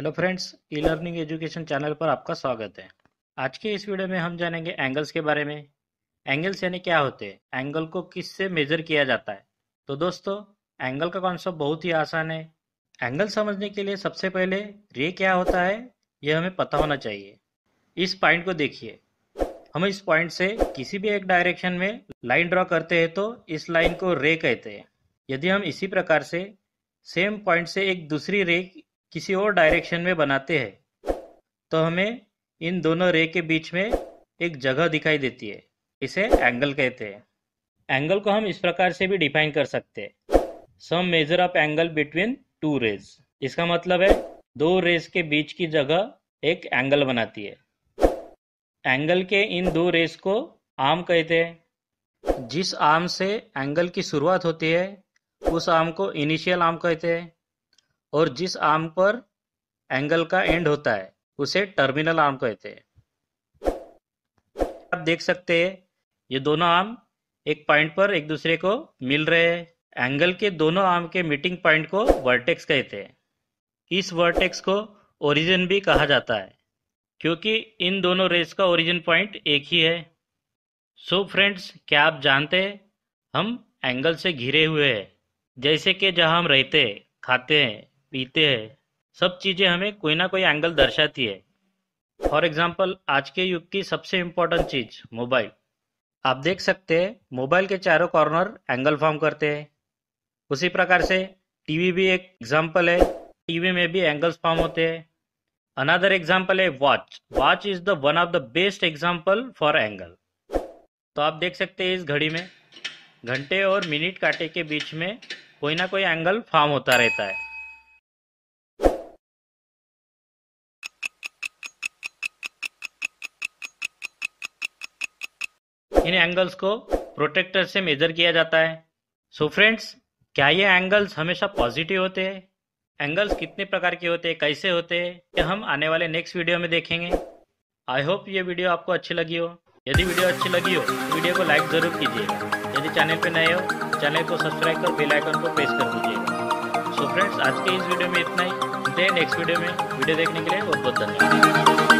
Hello friends, e learning education channel पर आपका स्वागत है। आज के इस वीडियो में हम जानेंगे एंगल्स के बारे में। एंगल्स यानी क्या होते हैं, एंगल को किससे मेजर किया जाता है। तो दोस्तों, एंगल का कॉन्सेप्ट बहुत ही आसान है। एंगल समझने के लिए सबसे पहले रे क्या होता है यह हमें पता होना चाहिए। इस पॉइंट को देखिए, हम इस पॉइंट से किसी भी एक डायरेक्शन में लाइन ड्रॉ करते हैं तो इस लाइन को रे कहते हैं। यदि हम इसी प्रकार से सेम पॉइंट से एक दूसरी रे किसी और डायरेक्शन में बनाते हैं तो हमें इन दोनों रे के बीच में एक जगह दिखाई देती है, इसे एंगल कहते हैं। एंगल को हम इस प्रकार से भी डिफाइन कर सकते हैं, some measure of angle between two rays. इसका मतलब है दो रेज के बीच की जगह एक एंगल बनाती है। एंगल के इन दो रेस को आर्म कहते हैं। जिस आर्म से एंगल की शुरुआत होती है उस आर्म को इनिशियल आर्म कहते हैं, और जिस आर्म पर एंगल का एंड होता है उसे टर्मिनल आर्म कहते हैं। आप देख सकते हैं ये दोनों आर्म एक पॉइंट पर एक दूसरे को मिल रहे हैं। एंगल के दोनों आर्म के मीटिंग पॉइंट को वर्टेक्स कहते हैं। इस वर्टेक्स को ओरिजिन भी कहा जाता है क्योंकि इन दोनों रेस का ओरिजिन पॉइंट एक ही है। सो फ्रेंड्स, क्या आप जानते हैं हम एंगल से घिरे हुए हैं। जैसे कि जहाँ हम रहते हैं, खाते हैं, पीते हैं, सब चीज़ें हमें कोई ना कोई एंगल दर्शाती है। फॉर एग्जाम्पल, आज के युग की सबसे इम्पोर्टेंट चीज़ मोबाइल। आप देख सकते हैं मोबाइल के चारों कॉर्नर एंगल फॉर्म करते हैं। उसी प्रकार से टीवी भी एक एग्जाम्पल है, टीवी में भी एंगल्स फॉर्म होते हैं। अनदर एग्जाम्पल है watch. Watch is the one of the best example for angle. तो आप देख सकते हैं इस घड़ी में घंटे और मिनट कांटे के बीच में कोई ना कोई एंगल फॉर्म होता रहता है। इन एंगल्स को प्रोटेक्टर से मेजर किया जाता है। सो फ्रेंड्स, क्या ये एंगल्स हमेशा पॉजिटिव होते हैं? एंगल्स कितने प्रकार के होते हैं, कैसे होते हैं, ये हम आने वाले नेक्स्ट वीडियो में देखेंगे। आई होप ये वीडियो आपको अच्छी लगी हो। यदि वीडियो अच्छी लगी हो तो वीडियो को लाइक ज़रूर कीजिएगा। यदि चैनल पर नए हो चैनल को सब्सक्राइब कर बेल आइकन को प्रेस कर दीजिएगा। सो फ्रेंड्स, आज के इस वीडियो में इतना ही। मिलते हैं नेक्स्ट वीडियो में। वीडियो देखने के लिए बहुत बहुत धन्यवाद।